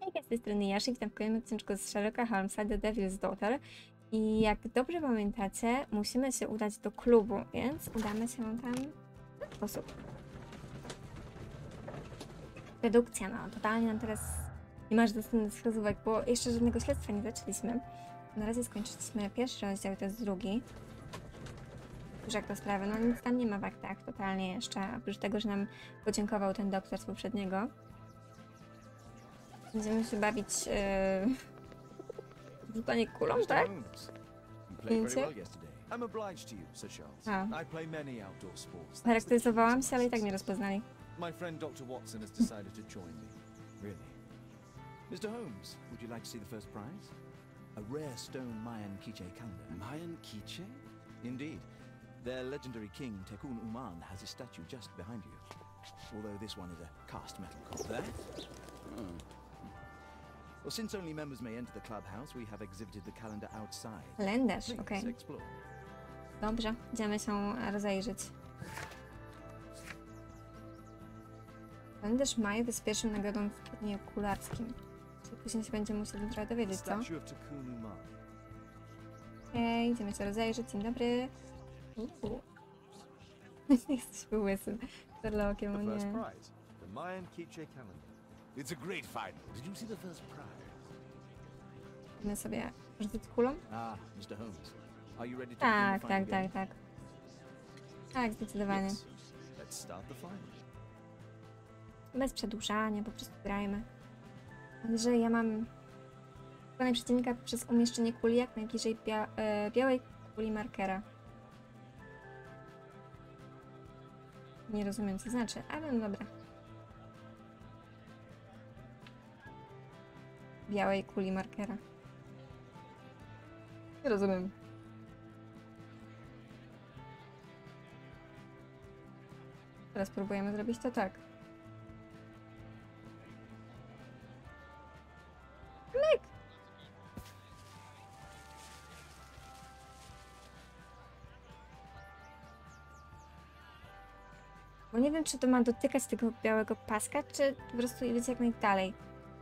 Hej, z tej strony Jaszy, witam w kolejnym odcinku z Sherlocka Holmesa, The Devil's Daughter. I jak dobrze pamiętacie, musimy się udać do klubu, więc udamy się tam w ten sposób. Dedukcja, no totalnie nam teraz nie masz dostępu do wskazówek, bo jeszcze żadnego śledztwa nie zaczęliśmy. Na razie skończyliśmy pierwszy rozdział, to jest drugi. Już jak to sprawy, no nic tam nie ma w aktach totalnie jeszcze, oprócz tego, że nam podziękował ten doktor z poprzedniego. Będziemy się bawić w rzucanie kulą, tak? Zdjęcie? Charakteryzowałam się, ale i tak mnie rozpoznali. My friend Dr. Watson has decided to join me. Really? Mr. Holmes, would you like to see the first prize? A rare stone Mayan Quiche calendar. Mayan Quiche? Indeed. Their legendary king, Tekun Uman, has a statue just behind you. Although this one is a cast metal copy. That? Oh. Well, since only members may enter the clubhouse, we have exhibited the calendar outside. Kalendarz, Please okej. explore. Dobrze, idziemy się rozejrzeć. Kalendarz Maju jest pierwszą nagrodą w turnieju kularskim. Czyli później się będziemy musieli trochę dowiedzieć, co? Statue of Tekun Uman. Okej, idziemy się rozejrzeć. Dzień dobry. Jesteśmy łysym Sherlockiem, o The first nie. prize, the Mayan Quiche calendar. It's a great find. Did you see the first prize? Idziemy sobie rzucić kulą? Ah, Mr. Holmes. Are you ready to Tak, begin the tak, final tak, tak. Tak, zdecydowanie. game? Yes. Let's start the final. Bez przedłużania, po prostu grajmy. Że ja mam wykonanie przeciwnika przez umieszczenie kuli jak najbliżej białej kuli markera. Nie rozumiem, co znaczy, ale no dobra. Białej kuli markera. Nie rozumiem. Teraz próbujemy zrobić to tak. Myk! Bo nie wiem, czy to ma dotykać tego białego paska, czy po prostu iść jak najdalej.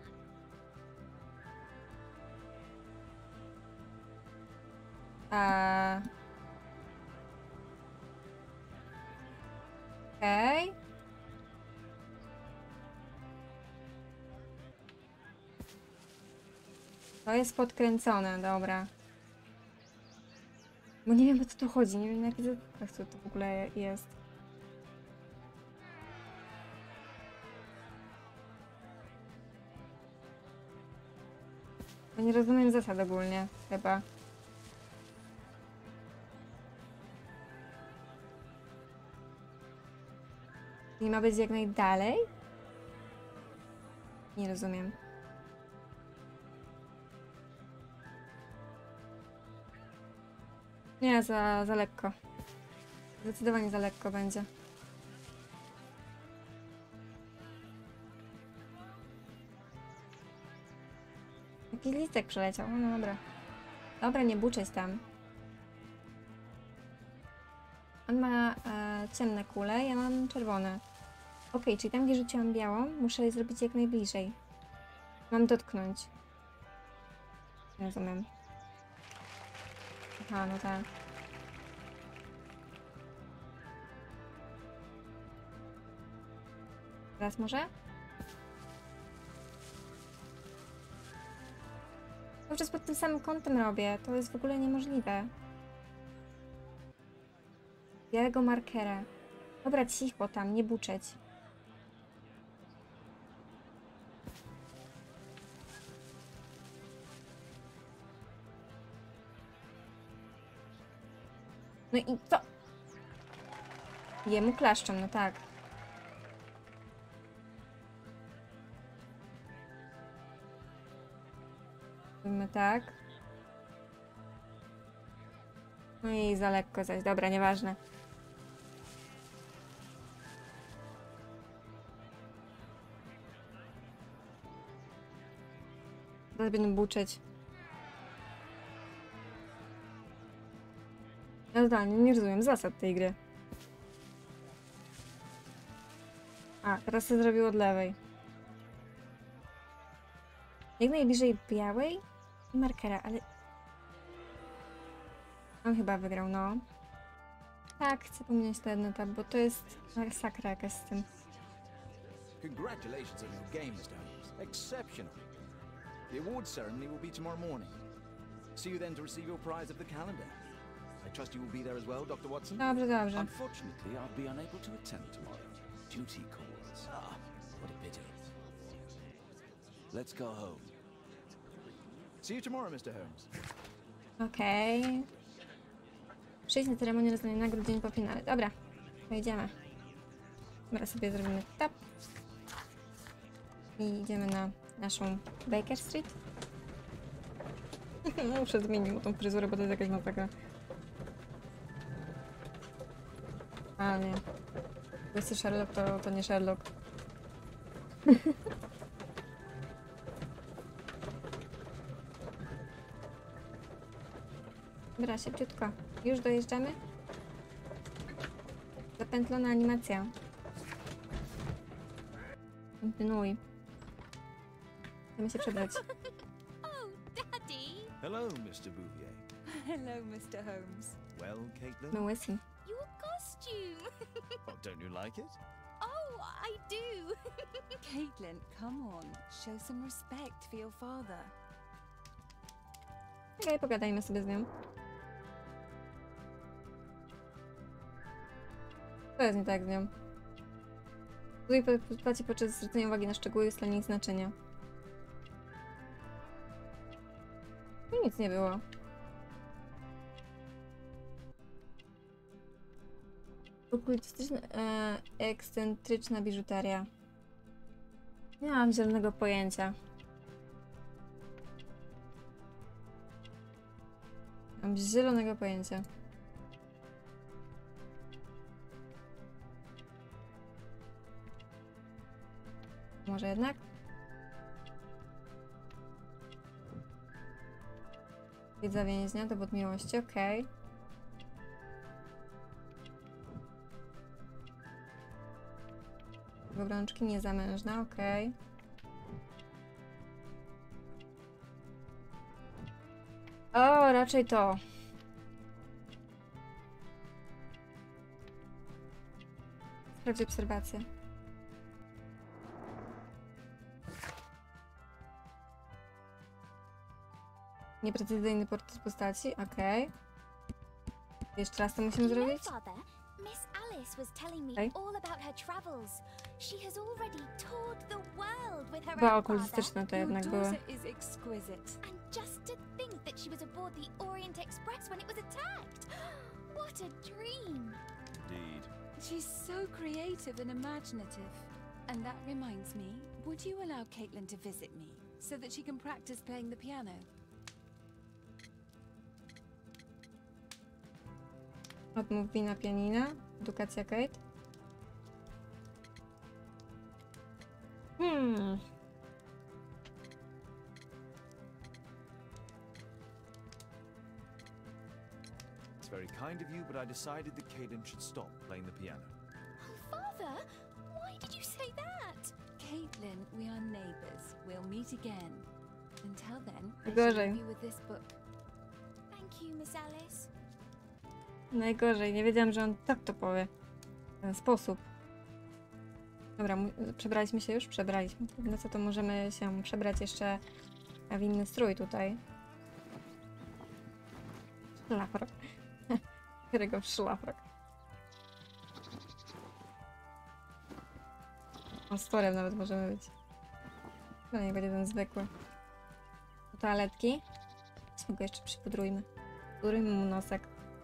Okej. To jest podkręcone, dobra. Bo nie wiem, o co tu chodzi, nie wiem, na jakich zasadach to w ogóle jest. Bo nie rozumiem zasad ogólnie, chyba. Nie ma być jak najdalej? Nie rozumiem. Nie, za lekko. Zdecydowanie za lekko będzie. Jakiś listek przeleciał, no dobra. Dobra, nie buczeć tam. On ma ciemne kule, ja mam czerwone. Okej, czyli tam, gdzie rzuciłam białą, muszę je zrobić jak najbliżej. Mam dotknąć. Nie rozumiem. Aha, no tak. Teraz może? Cały czas pod tym samym kątem robię. To jest w ogóle niemożliwe. Białego markera. Dobra, cicho tam, nie buczeć. No i co? Jemu klaszczą, no tak. Robimy tak. No i za lekko zaś. Dobra, nieważne. Teraz będę buczeć. Ja totalnie nie rozumiem zasad tej gry. A, teraz to zrobił od lewej. Jak najbliżej białej i markera, ale... On chyba wygrał, no. Tak, chcę pominąć ten etap, bo to jest masakra jakaś z tym. Congratulations on your game, Mr. Holmes. Exceptional. The awards ceremony will be tomorrow morning. See you then to receive your prize of the calendar. I trust you will be there as well, Dr. Watson? Dobrze, dobrze. Unfortunately, I'll be unable to attend tomorrow. Duty calls. Ah, what a pity. Let's go home. See you tomorrow, Mr. Holmes. Okej. Przyjdź na ceremonię rozdania nagród dzień po finale. Dobra, pojedziemy. Dobra, sobie zrobimy tap. I idziemy na naszą Baker Street. Muszę zmienić mu tą fryzurę, bo to jest jakaś masakra. Ale nie. Łysy Sherlock to nie Sherlock. Dobra, szybciutko. Już dojeżdżamy? Zapętlona animacja. Kontynuuj. Chcemy się przebrać. Oh, Daddy! Hello, Mr. Bouvier. Hello, Mr. Holmes. Well, Caitlin? My łysy. Your costume! Oh, don't you like it? Oh, I do! Caitlin, come on. Show some respect for your father. Okej, pogadajmy sobie z nią. Co jest nie tak z nią? Tutaj postaci podczas zwrócenia uwagi na szczegóły i ustalenie ich znaczenia. No nic nie było. Okultystyczna, ekscentryczna biżuteria. Nie mam zielonego pojęcia. Mam zielonego pojęcia. Może jednak? Wiedza więźnia, dowód miłości, okej. Obrączki niezamężna, okej. O, raczej to. Sprawdź obserwację. Nieprecyzyjny portret postaci, okej. Jeszcze raz to musimy You know, zrobić? Father, Miss Alice was telling me Okay. all about her travels. She has already toured the world with her Chyba own father. okultystyczne to Your jednak były. daughter is exquisite. And just to think that she was aboard the Orient Express when it was attacked. What a dream! Indeed. She's so creative and imaginative. And that reminds me, would you allow Caitlin to visit me so that she can practice playing the piano? Odmów wina pianina. Edukacja Kate. It's very kind of you, but I decided that Caitlin should stop playing the piano. Oh, Father, why did you say that? Caitlin, we are neighbours. We'll meet again. Until then, I Gorzej. shall leave you with this book. Thank you, Miss Alice. Najgorzej, nie wiedziałam, że on tak to powie. W ten sposób. Dobra, przebraliśmy się już? Przebraliśmy. No co, to możemy się przebrać jeszcze w inny strój tutaj. Szlafrok. Którego w szlafrok. Pastorem nawet możemy być. No nie będzie ten zwykły. Do toaletki. Weźmy go jeszcze przypudrujmy. Pudrujmy mu nosek.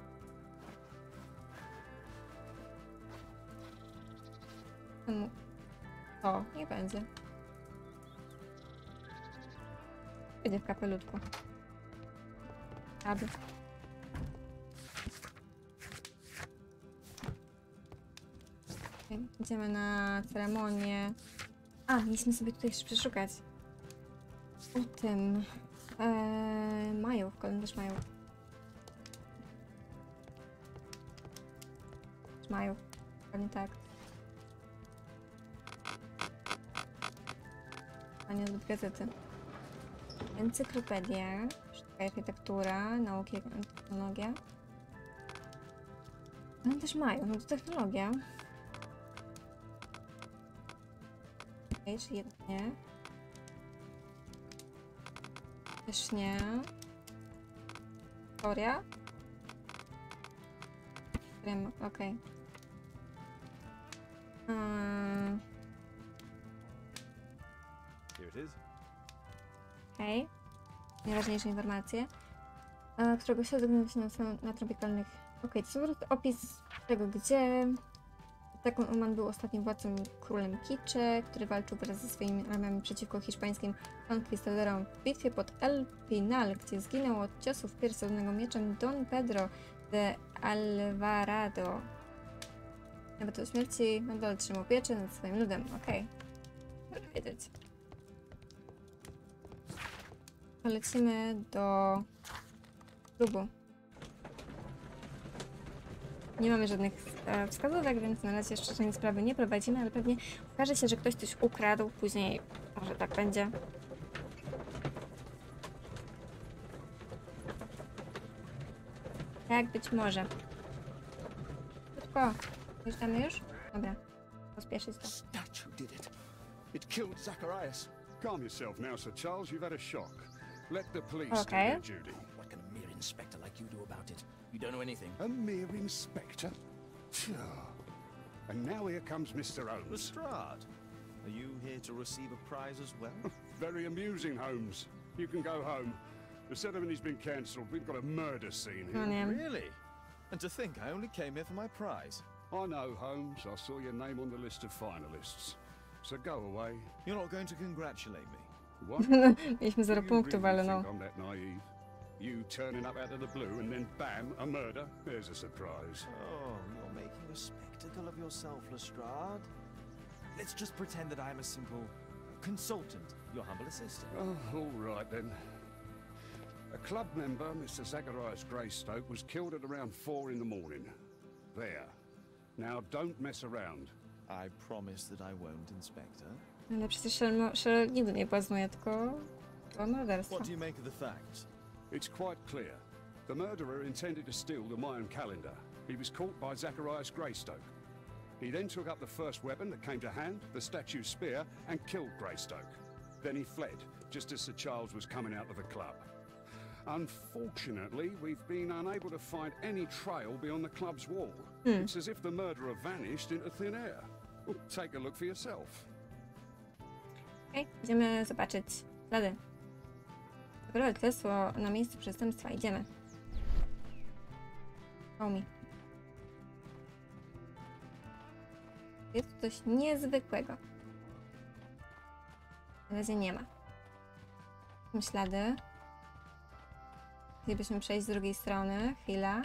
O, nie będzie. Będzie w kapelutku. Aby. Okay, idziemy na ceremonię. A, mieliśmy sobie tutaj jeszcze przeszukać. O tym. Majów, kalendarz Majów. Majów. Pewnie tak. A nie zbyt gazety. Encyklopedia, sztuka i architektura, nauki, technologia. One też mają, no to technologia. Okej, czyli jednak nie. Też nie. Historia? Wiem, okej. Here it is. Okej. Najważniejsze informacje. Którego środek znajdował się na tropikalnych... Okej, to jest opis tego, gdzie... Oman był ostatnim władcą królem Kicze, który walczył wraz ze swoimi armiami przeciwko hiszpańskim konkwistadorom w bitwie pod El Pinal, gdzie zginął od ciosów piersionego mieczem Don Pedro de Alvarado. Nawet do śmierci nadal trzymał pieczę nad swoim ludem. Okej. Dobrze wiedzieć. Lecimy do klubu. Nie mamy żadnych wskazówek, więc na razie jeszcze żadnej sprawy nie prowadzimy, ale pewnie okaże się, że ktoś coś ukradł. Później może tak będzie. Tak być może. Szybko. Jeżdżamy już? Dobra. Pospieszyć to. Statue did it. It killed Zacharias. Calm yourself now, Sir Charles. You've had a shock. Let the police Okay. do their duty. What can a mere inspector like you do about it? You don't know anything. A mere inspector? Phew. And now here comes Mr. Holmes. Lestrade, are you here to receive a prize as well? Very amusing, Holmes. You can go home. The ceremony's been cancelled. We've got a murder scene No here. nie. Really? And to think I only came here for my prize. I know, Holmes. I saw your name on the list of finalists. So go away. You're not going to congratulate me. What? Mieliśmy 0 Do you punktów, really ale no. think I'm that naive? You turning up out of the blue and then bam, a murder? There's a surprise. Oh, you're making a spectacle of yourself, Lestrade. Let's just pretend that I'm a simple consultant, your humble assistant. Oh, all right then. A club member, Mr. Zacharias Greystoke, was killed at around 4 in the morning. There. Now don't mess around. I promise that I won't, Inspector. Ale przecież Sherlock nigdy nie błaznuje, tylko morderstwo. What do you make of the facts? It's quite clear. The murderer intended to steal the Mayan calendar. He was caught by Zacharias Greystoke. He then took up the first weapon that came to hand, the statue's spear, and killed Greystoke. Then he fled, just as Sir Charles was coming out of the club. Unfortunately, we've been unable to find any trail beyond the club's wall. It's as if the murderer vanished into thin air. Well, take a look for yourself. Okej, idziemy zobaczyć ślady. Dopiero śledztwo na miejscu przestępstwa. Idziemy. O mi. Jest tu coś niezwykłego. Na razie nie ma. Są ślady. Chcielibyśmy przejść z drugiej strony. Chwila.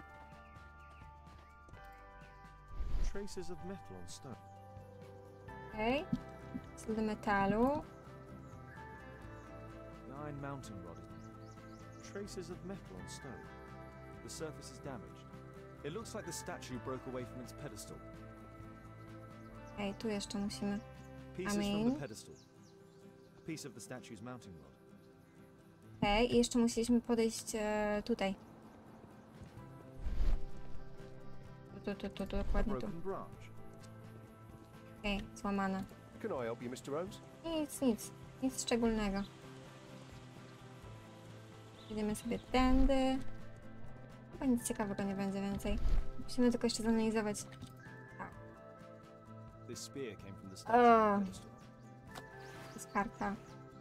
Traces of metal on stone. Okej. Ślady metalu. The Iron Mountain Rod. Traces of metal on stone. The surface is damaged. It looks like the statue broke away from its pedestal. Okej, tu jeszcze musimy. Pieces from mean- the pedestal. A piece of the statue's mounting rod. Okej, i jeszcze musieliśmy podejść tutaj. Tu, dokładnie tu. Broken branch. Okej, złamane. Can I help you, Mr. Holmes? Nic szczególnego. Idziemy sobie tędy. Chyba nic ciekawego nie będzie więcej. Musimy tylko jeszcze zanalizować. This spear came from the statue's pedestal. To jest karta.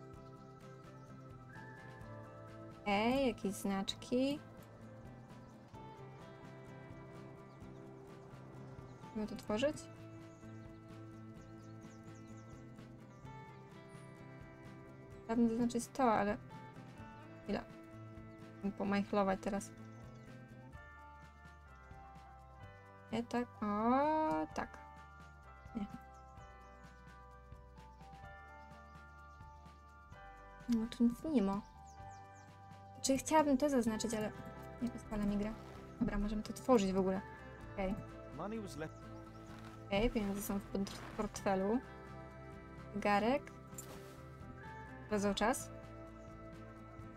Okej, jakieś znaczki. Musimy to tworzyć? Chciałabym zaznaczyć to, ale... Chwila. Musimy pomajchlować teraz. Nie tak. O, tak. Nie. No tu nic nie ma. Czyli chciałabym to zaznaczyć, ale nie pozwala mi gra. Dobra, możemy to tworzyć w ogóle. Okej. Money was left. Okej, pieniądze są w portfelu. Zegarek. Sprawdzał czas.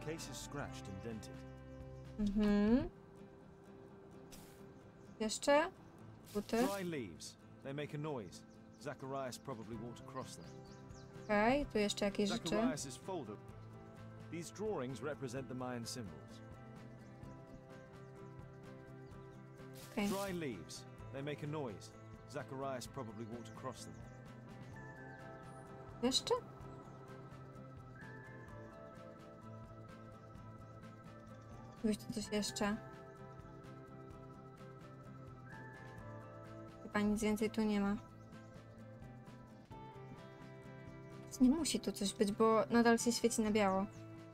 The case is scratched and dented. Mhm. Jeszcze? Buty. Dry leaves. They make a noise. Zacharias probably walked across them. Okej, tu jeszcze jakieś rzeczy. Zacharias' folder. These drawings represent the Mayan symbols. Okej. Dry leaves. They make a noise. Zacharias probably walked across them. Jeszcze? Gdzieś tu coś jeszcze. Chyba nic więcej tu nie ma. Nie musi tu coś być, bo nadal się świeci na biało.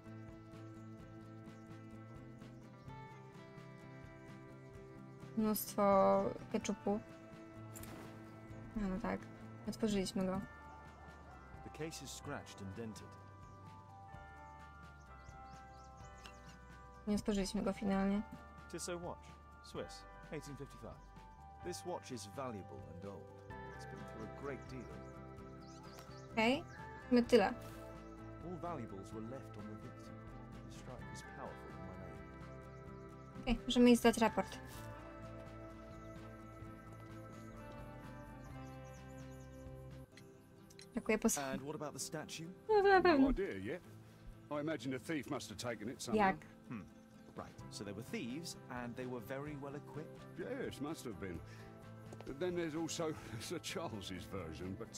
Mnóstwo keczupu. No tak, otworzyliśmy go. The case is scratched and dented. Nie otworzyliśmy go finalnie. Tissot watch. Swiss. 1855. This watch is valuable and old. It's been through a great deal. Okej, my tyle. All valuables were left on the victim. The strike was powerful and well-aimed. Okej, możemy iść zdać raport. Brakuje posłu. And what about the statue? No idea yet. I imagine the thief must have taken it somehow. Jak? Right. So they were thieves, and they were very well equipped. Yes, must have been. But then there's also Sir Charles's version, but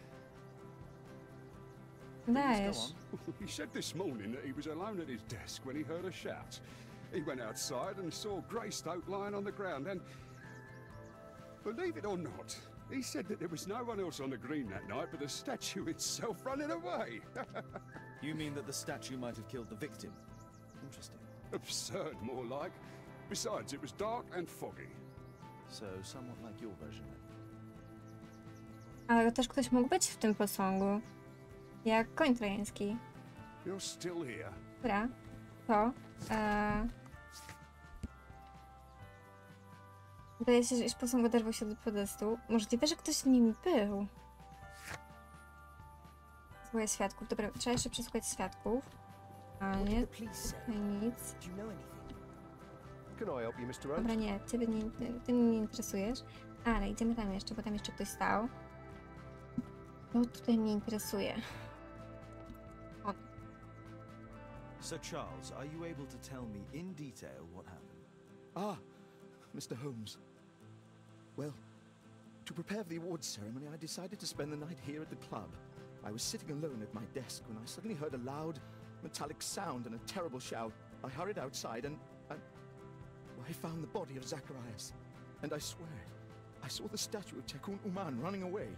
Dajesz. he said this morning that he was alone at his desk when he heard a shout. He went outside and saw Greystoke lying on the ground and, believe it or not, he said that there was no one else on the green that night but the statue itself running away. You mean that the statue might have killed the victim? Interesting. Absurd, more like. Besides, it was dark and foggy. So somewhat like your version then. Ale też ktoś mógł być w tym posągu. Jak koń trojański. You're still here. Dobra, to. Wydaje się, że iż posąg oderwał się od podestu. Możliwe, że ktoś w nim był. Słuchaj świadków. Dobra, trzeba jeszcze przesłuchać świadków. A nie, tutaj nic. Can I help you, Mr. Hunt? Dobra, nie, ty mnie nie interesujesz. Ale idziemy tam jeszcze, bo tam jeszcze ktoś stał. To tutaj mnie interesuje. O, Sir Charles, are you able to tell me in detail what happened? Ah, Mr. Holmes. Well, to prepare for the awards ceremony, I decided to spend the night here at the club. I was sitting alone at my desk when I suddenly heard a loud, metallic sound and a terrible shout. I hurried outside and I found the body of Zacharias. And I swear, I saw the statue of Tekun Uman running away.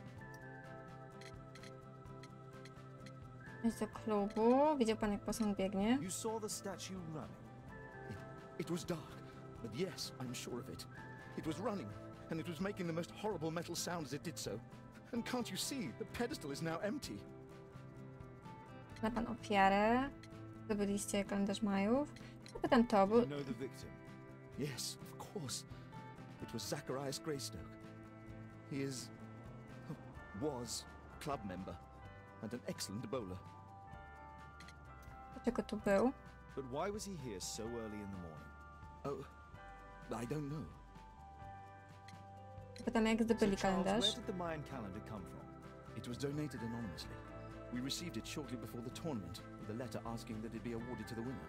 jest do klubu. Widział pan, jak posąg biegnie. You saw the statue running? It was dark, but yes, I'm sure of it. It was running, and it was making the most horrible metal sound as it did so. And can't you see, the pedestal is now empty. Zna pan ofiarę. Zdobyliście kalendarz Majów. Zapytam to, bo... You know the victim? Yes, of course. It was Zacharias Greystoke. He is... was club member, and an excellent bowler. Dlaczego tu był? But why was he here so early in the morning? Oh, I don't know. Zapytam, jak Sir zdobyli Charles, kalendarz. where did the Mayan calendar come from? It was donated anonymously. We received it shortly before the tournament, with a letter asking that it be awarded to the winner.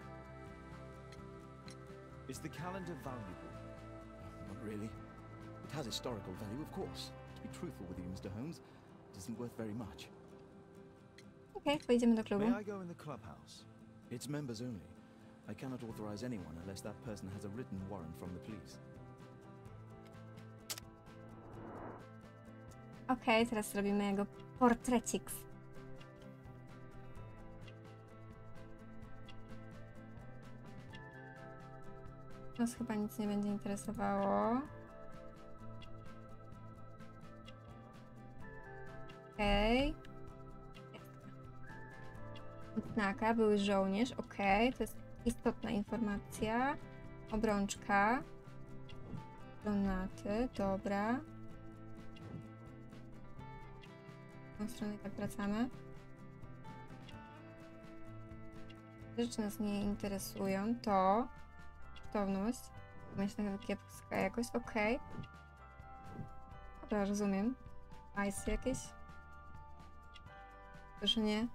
Is the calendar valuable? Not really. It has historical value, of course. To be truthful with you, Mr. Holmes, it isn't worth very much. Okej, pojedziemy do klubu. May I go in the clubhouse? It's members only. I cannot authorize anyone unless that person has a written warrant from the police. Okej, teraz zrobimy jego portrecik. Nas chyba nic nie będzie interesowało. Okej. Znaka, były żołnierz, okej, to jest istotna informacja. Obrączka. Granaty, dobra. W tą stronę i tak wracamy. rzeczy nas nie interesują, to kosztowność, myślę, że kiepska jakość, okej. Dobra, rozumiem. Ice jakieś? Proszę nie.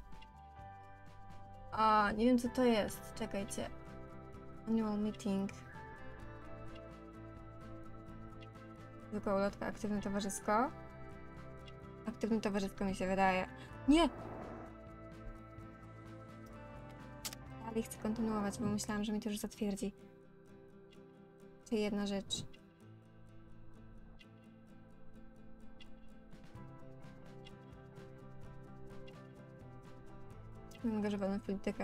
A, nie wiem co to jest, czekajcie. Annual meeting. Zwykła ulotka, aktywne towarzysko. Aktywne towarzysko mi się wydaje. Nie! Dalej chcę kontynuować, bo myślałam, że mi to już zatwierdzi. Jeszcze jedna rzecz. Angażowany w politykę.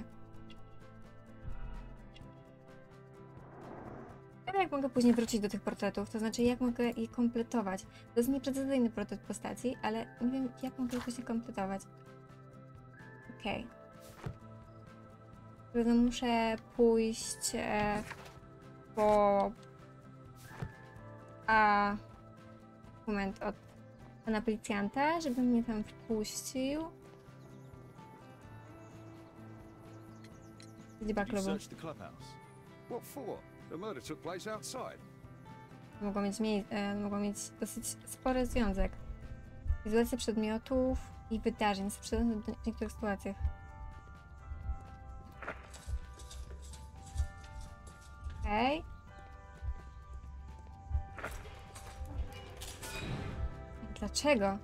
Wiem, jak mogę później wrócić do tych portretów, to znaczy jak mogę je kompletować. To jest nieprecyzyjny portret postaci, ale nie wiem, jak mogę je później kompletować. Okej. No muszę pójść po... moment, od pana policjanta, żeby mnie tam wpuścił. Liczba You klubu. searched the clubhouse. What for? The murder took place outside. Mogą mieć dosyć spory związek. Wizualizacja przedmiotów i wydarzeń sprzedanych w niektórych sytuacjach. Okej. Dlaczego?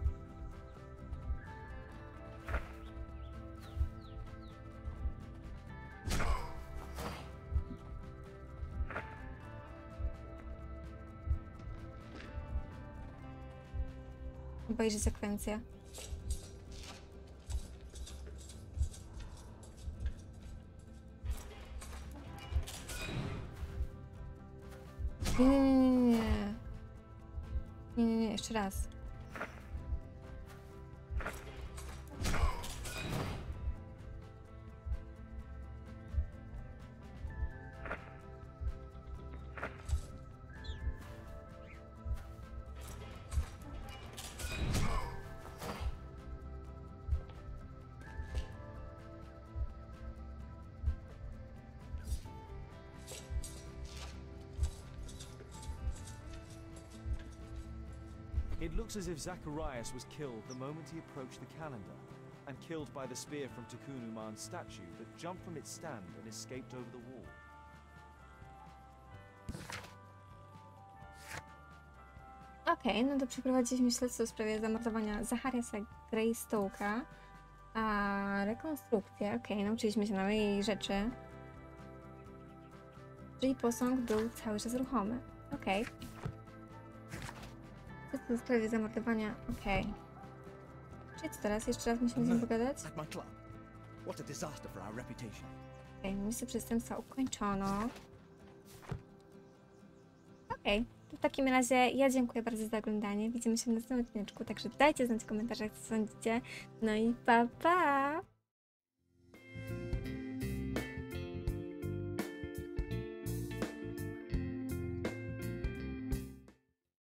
Obejrzyj sekwencję. Nie. Nie, jeszcze raz. It looks as if Zacharias was killed the moment he approached the calendar, and killed by the spear from Takunu Man's statue that jumped from its stand and escaped over the wall. Okej, no to przeprowadziliśmy śledztwo w sprawie zamordowania Zachariasa Greystoke'a. A rekonstrukcja, okej, nauczyliśmy się nowej rzeczy. Czyli posąg był cały czas ruchomy. Okej. Śledztwo w sprawie zamordowania, okej. Czyli co teraz? Jeszcze raz musimy z nim pogadać? At my club. What a disaster for our reputation. Okej, miejsce przestępstwa ukończono. Okej, to w takim razie ja dziękuję bardzo za oglądanie. Widzimy się w następnym odcineczku, także dajcie znać w komentarzach, co sądzicie. No i pa pa!